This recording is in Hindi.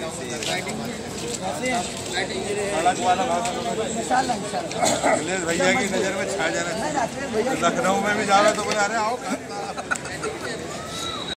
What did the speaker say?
भैया की नजर में छा जा रहा है। लखनऊ में भी जा रहा तो बता रहे आओ।